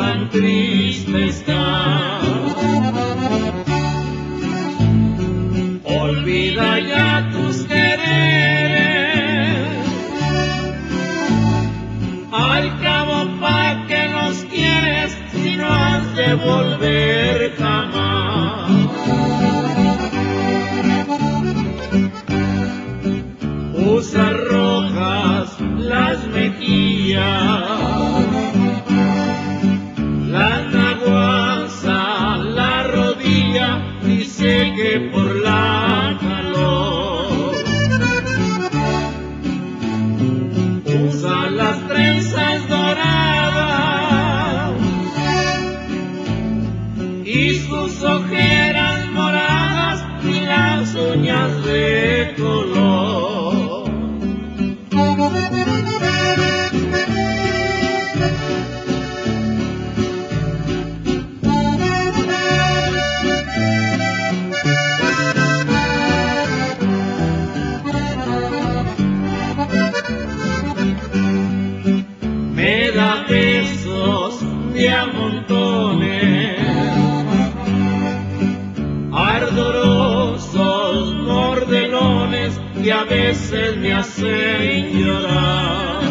tan triste está. Olvida ya tus quereres, al cabo pa' que los quieres si no has de volver jamás. Usa rojas las mejillas, la naguaza, la rodilla, dice que por la calor. Usa las trenzas doradas y sus ojeras moradas y las uñas de color. Me da besos de a montones, ardorosos mordelones que a veces me hacen llorar.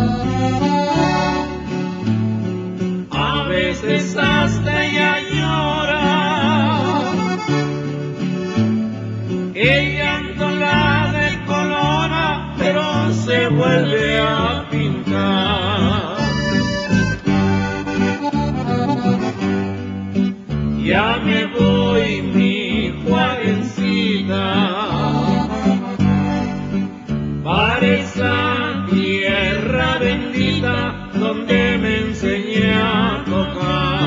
A veces hasta ella llora, el llanto la decolora, pero se vuelve a pintar. Ya me voy, mi Juarencita, para esa tierra bendita donde me enseñé a tocar.